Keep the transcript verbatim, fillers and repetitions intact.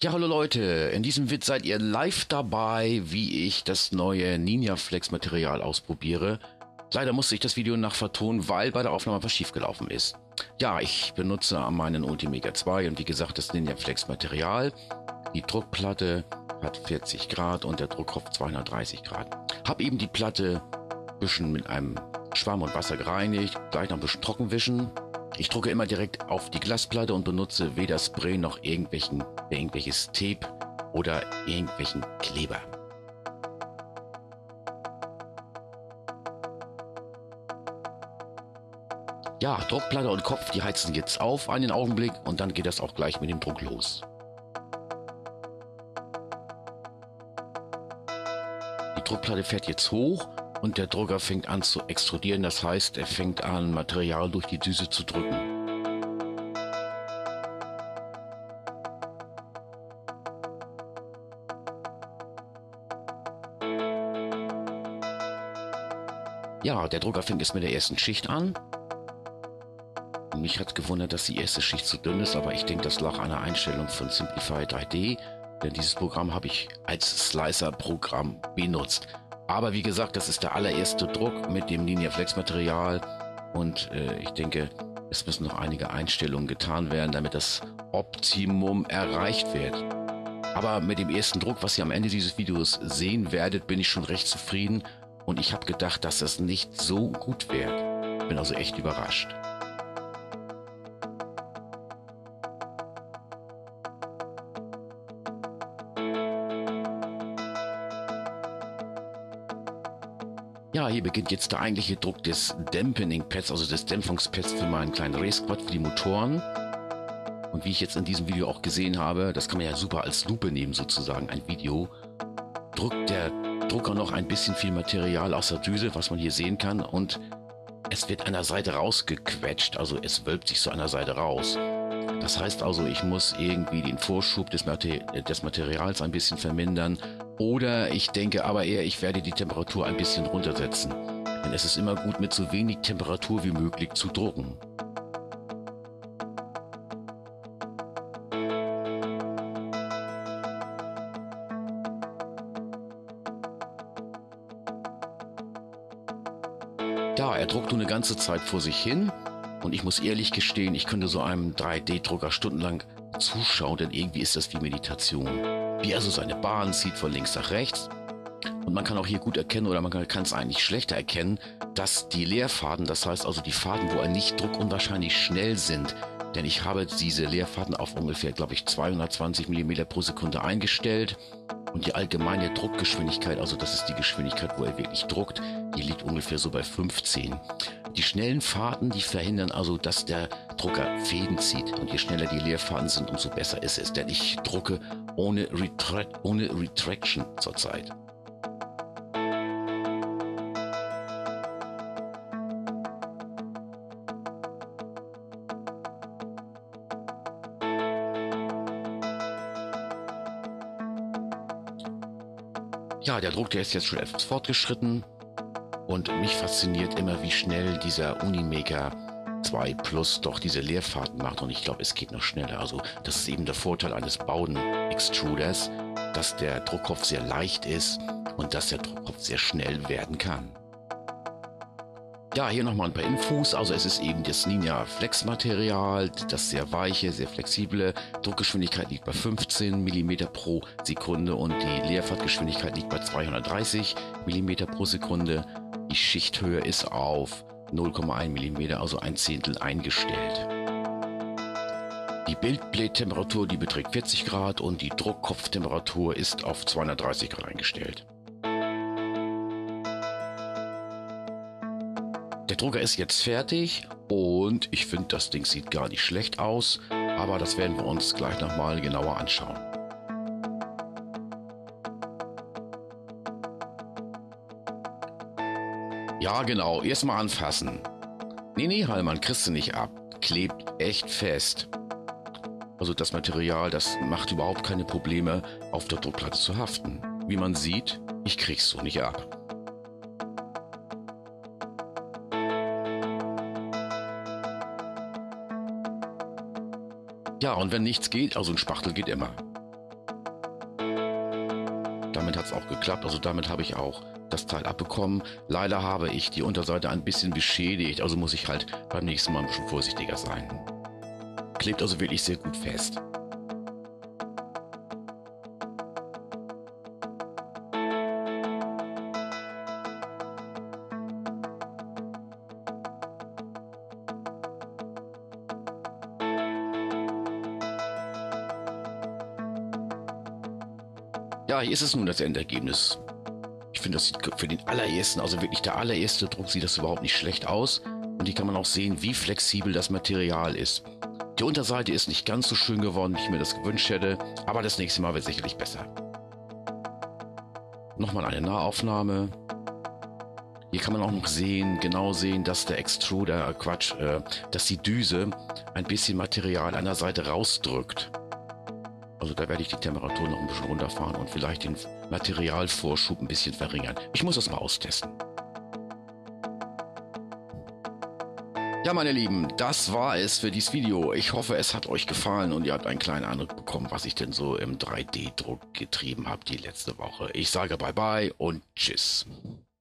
Ja, hallo Leute, in diesem Video seid ihr live dabei, wie ich das neue Ninjaflex Material ausprobiere. Leider musste ich das Video nachvertonen, weil bei der Aufnahme was schiefgelaufen ist. Ja, ich benutze meinen Ultimega zwei und wie gesagt das Ninjaflex Material. Die Druckplatte hat vierzig Grad und der Druckkopf zweihundertdreißig Grad. Hab eben die Platte ein bisschen mit einem Schwamm und Wasser gereinigt, gleich noch ein bisschen trockenwischen. Ich drucke immer direkt auf die Glasplatte und benutze weder Spray noch irgendwelchen, irgendwelches Tape oder irgendwelchen Kleber. Ja, Druckplatte und Kopf, die heizen jetzt auf einen Augenblick und dann geht das auch gleich mit dem Druck los. Die Druckplatte fährt jetzt hoch und der Drucker fängt an zu extrudieren, das heißt, er fängt an, Material durch die Düse zu drücken. Ja, der Drucker fängt jetzt mit der ersten Schicht an. Mich hat gewundert, dass die erste Schicht zu dünn ist, aber ich denke, das lag an der Einstellung von Simplify drei D, denn dieses Programm habe ich als Slicer-Programm benutzt. Aber wie gesagt, das ist der allererste Druck mit dem Ninjaflex Material und äh, ich denke, es müssen noch einige Einstellungen getan werden, damit das Optimum erreicht wird. Aber mit dem ersten Druck, was ihr am Ende dieses Videos sehen werdet, bin ich schon recht zufrieden und ich habe gedacht, dass das nicht so gut wird. Bin also echt überrascht. Ja, hier beginnt jetzt der eigentliche Druck des Dampening Pads, also des Dämpfungspads für meinen kleinen Race-Quad für die Motoren. Und wie ich jetzt in diesem Video auch gesehen habe, das kann man ja super als Lupe nehmen sozusagen, ein Video, drückt der Drucker noch ein bisschen viel Material aus der Düse, was man hier sehen kann, und es wird an der Seite rausgequetscht, also es wölbt sich so an der Seite raus. Das heißt also, ich muss irgendwie den Vorschub des, Mater des Materials ein bisschen vermindern. Oder ich denke aber eher, ich werde die Temperatur ein bisschen runtersetzen. Denn es ist immer gut, mit so wenig Temperatur wie möglich zu drucken. Ja, er druckt nur eine ganze Zeit vor sich hin. Und ich muss ehrlich gestehen, ich könnte so einem drei D-Drucker stundenlang zuschauen, denn irgendwie ist das wie Meditation. Wie er so seine Bahn zieht von links nach rechts. Und man kann auch hier gut erkennen, oder man kann es eigentlich schlechter erkennen, dass die Leerfaden, das heißt also die Faden, wo er nicht druckt, unwahrscheinlich schnell sind. Denn ich habe diese Leerfaden auf ungefähr, glaube ich, zweihundertzwanzig Millimeter pro Sekunde eingestellt. Und die allgemeine Druckgeschwindigkeit, also das ist die Geschwindigkeit, wo er wirklich druckt, die liegt ungefähr so bei fünfzehn. Die schnellen Faden, die verhindern also, dass der Drucker Fäden zieht. Und je schneller die Leerfaden sind, umso besser ist es. Denn ich drucke ohne, Retra ohne Retraction zurzeit. Ja, der Druck, der ist jetzt schon etwas fortgeschritten. Und mich fasziniert immer, wie schnell dieser Unimega zwei Plus doch diese Leerfahrten macht. Und ich glaube, es geht noch schneller. Also das ist eben der Vorteil eines Bowden-Extruders, dass der Druckkopf sehr leicht ist und dass der Druckkopf sehr schnell werden kann. Ja, hier nochmal ein paar Infos. Also es ist eben das Ninjaflex Material, das sehr weiche, sehr flexible. Druckgeschwindigkeit liegt bei fünfzehn Millimeter pro Sekunde und die Leerfahrtgeschwindigkeit liegt bei zweihundertdreißig Millimeter pro Sekunde. Die Schichthöhe ist auf null Komma eins Millimeter, also ein Zehntel eingestellt. Die Bildblättemperatur, die beträgt vierzig Grad und die Druckkopftemperatur ist auf zweihundertdreißig Grad eingestellt. Der Drucker ist jetzt fertig und ich finde, das Ding sieht gar nicht schlecht aus, aber das werden wir uns gleich nochmal genauer anschauen. Ja, genau, erstmal anfassen. Nee, nee, Hallmann, kriegst du nicht ab. Klebt echt fest. Also das Material, das macht überhaupt keine Probleme, auf der Druckplatte zu haften. Wie man sieht, ich krieg's so nicht ab. Ja, und wenn nichts geht, also ein Spachtel geht immer. anscheinend hat es auch geklappt. Also damit habe ich auch das Teil abbekommen. Leider habe ich die Unterseite ein bisschen beschädigt, also muss ich halt beim nächsten Mal ein bisschen vorsichtiger sein. Klebt also wirklich sehr gut fest. Ja, hier ist es nun das Endergebnis. Ich finde, das sieht für den allerersten, also wirklich der allererste Druck, sieht das überhaupt nicht schlecht aus. Und hier kann man auch sehen, wie flexibel das Material ist. Die Unterseite ist nicht ganz so schön geworden, wie ich mir das gewünscht hätte, aber das nächste Mal wird sicherlich besser. Nochmal eine Nahaufnahme. Hier kann man auch noch sehen, genau sehen, dass der Extruder, äh Quatsch, äh, dass die Düse ein bisschen Material an der Seite rausdrückt. Also da werde ich die Temperatur noch ein bisschen runterfahren und vielleicht den Materialvorschub ein bisschen verringern. Ich muss das mal austesten. Ja, meine Lieben, das war es für dieses Video. Ich hoffe, es hat euch gefallen und ihr habt einen kleinen Eindruck bekommen, was ich denn so im drei D Druck getrieben habe die letzte Woche. Ich sage Bye-bye und Tschüss.